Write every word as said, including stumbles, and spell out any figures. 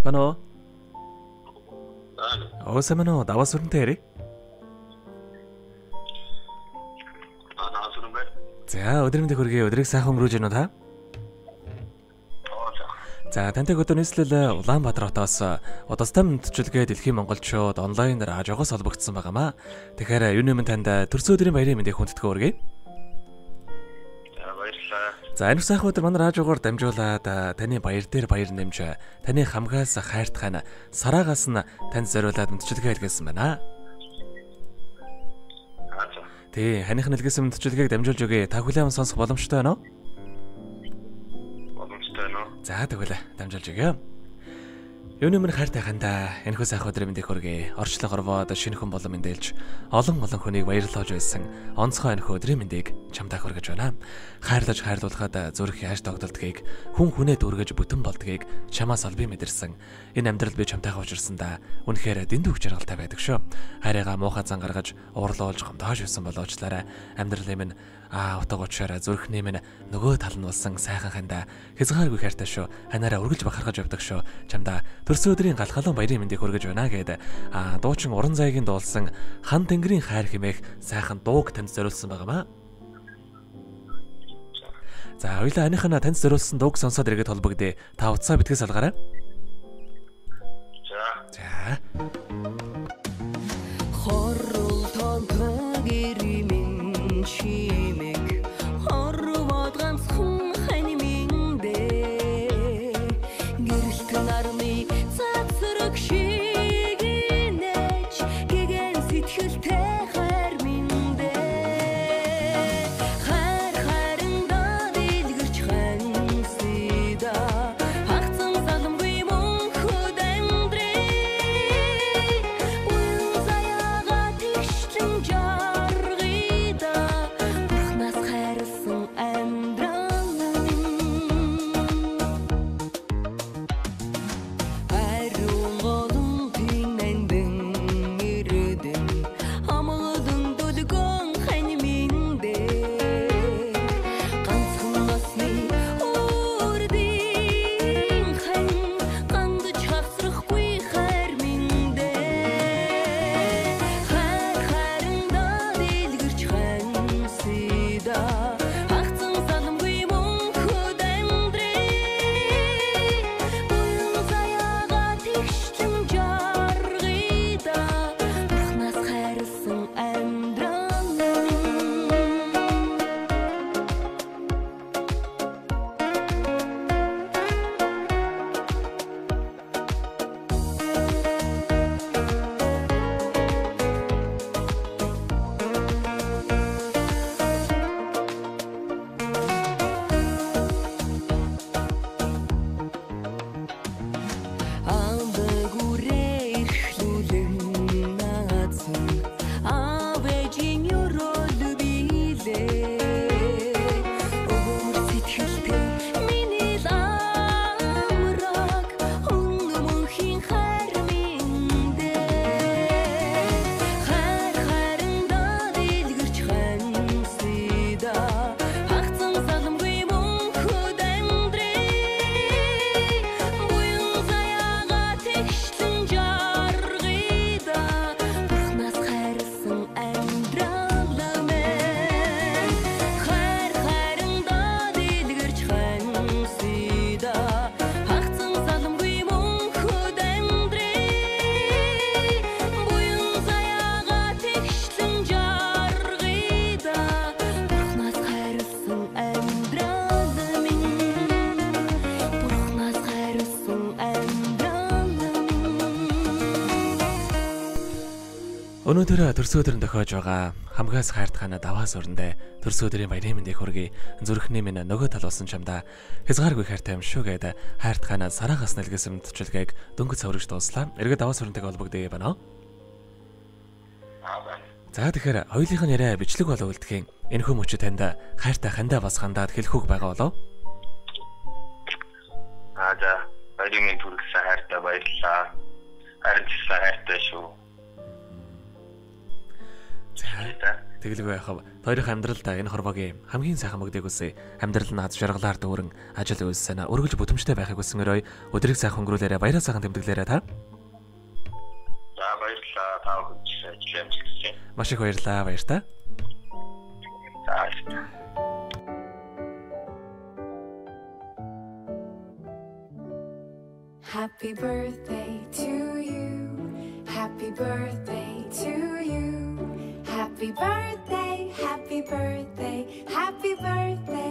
Ano? Oo sa mano, dawas urun teri. За өдрөмдөө хүргэе. Өдрийг сайхан өнгөрөөж байна уу та? За тантай өдөр нийслэл Улаанбаатар хотоос удастай мэдчилгээ дэлхийн монголчууд онлайнаар хажуухаас холбогдсон байгаамаа. Тэгэхээр юуны минь танд төрсөн өдрийн баярын мэндийг хүндэтгэн хүргэе. За баярлалаа. За энэ сайхан өдөр манай хажуугаар дамжуулаад таны баяр дээр баяр нэмж таны хамгаас хайртахын сараагаас нь танд зориулаад мэдчилгээ хэлгээсэн байна. Тий, ханих нэлгээсэн мэдчилгээг дамжуулж өгье. Та хүлээм сонсох боломжтой байна уу? За тэгвэл дамжуулж өгье. Юуны минь хайртай хандаа энэхүү сайхан өдрийн мэндийг хүргэе. Орчлон хорвоод шинэ хүн болон мэндэлж олон олон хүнийг баярлуулж байсан онцгой энэхүү өдрийн мэндийг чамтай хүргэж байна. Хайрлаж хайрлуулахад зүрх яаж тогтолдгийг, хүн хүнээ дүүргэж бүтэн болдгийг чамаас олбий мэдэрсэн. Энэ амьдрал би чамтайгаа учирсандаа үнэхээр дэндүү хүч жаргалтай байдаг шүү. Хайрыгаа муухай зан гаргаж уурлуулж гомдоож байсан болоочлаарай. Амьдралын минь аа утгаагуучаараа зүрхний минь нөгөө тал нь болсон сайхан хандаа хязгааргүй хайртай шүү. Ханаараа үргэлж бахархаж явдаг шүү. Чамдаа төрсөн өдрийн галхалан баярын мэндийг хүргэж байна гэдэг аа дуучин уран зайгийн дуулсан хан тэнгэрийн хайр хэмээх сайхан дууг танд зориулсан байгаамаа. За хоёулаа аныхаа танд зориулсан дууг сонсоод иргэд холбогдъё. Та утсаа битгий салгаарай. За. За. Хоррол тонтог иримэн чимэг хорвоод ганцхан хань миндээ гэрэлт нарны цацраг шиг инеж гэгэн сэтгэлтэй хайр миндээ хайр хайрандаа дэлгэрч хансида хагцсан заламгүй мөн хөд амьдрий уян заяага тэгшлэн жаргида бурхнаас хайрлсан амьдрал ариун голон тинэндэн ирдэн амгалан дөлгөн хань миндээ ганцхан насны үрдийн хань гандж хавсрахгүй хайр миндээ хайр хайрандаа дэлгэрч хансида хагцсан заламгүй мөн хөд амьдрий уян заяага тэгшлэн жаргида бурхнаас хайрлсан амьдрал Амдаг үрээ эрхлүүлэн наацсан авэжин ёрол билээ өөр сэтгэлтэй миний ламраг өмнөхийн хайр миндээ хайр хайрандаа дэлгэрч хансида хагцсан заламгүй мөн хөд амьдрий буян заяага тэгшлэн жаргида бурхнаас хайрлсан амьдрал мэн хайр хайрандаа дэлгэрч хансида хагцсан заламгүй мөн хөд амьдрий буян заяага тэгшлэн жаргида бурхнаас хайрлсан амьдрал минь бурхнаас хайрлсан амьдрал Өнөөдөр төрсөн өдрөнд тохиож байгаа хамгаас хайртахана даваас өрөндөө төрсөн өдрийн баярын мэндийг хүргэе. Зүрхний минь нөгөө тал болсон чамдаа хязгааргүй хайртай юм шүү гэдэг хайртахана сараагаас нэлгээсэн мэдчилгээг дөнгөж цаврагч дууслаа. Эргээд даваас өрөнтэйг холбогдъё байна уу? Аа. За тэгэхээр хоёулынх нь яриа бичлэг болоо үлдэхийн энэхүү мөчөд танд хайртай хандаа бас хандаад хэлэхүүг байгаа болов? Аа за. Баярын мэнд хүргэсэн хайртай баярлалаа. Харин ч хайртай шүү. За Тэгэлгүй яхав. Хоёрын амьдралдаа энэ хорвогийн хамгийн сайхан мөгдөг үсэ. Амьдрал нь аз жаргалаар дүүрэн ажил үйлс санаа өргөж бүтэмжтэй байхыг хүсэнгөрөө өдрийг сайхан өнгөрүүлээрэ баяраа сайхан тэмдэглээрэ та. За баярлалаа. Та бүхэнд ажил амжилт. Маш их баярлалаа. Баяр та. За. Happy birthday to you. Happy birthday to you. Happy birthday, happy birthday, happy birthday.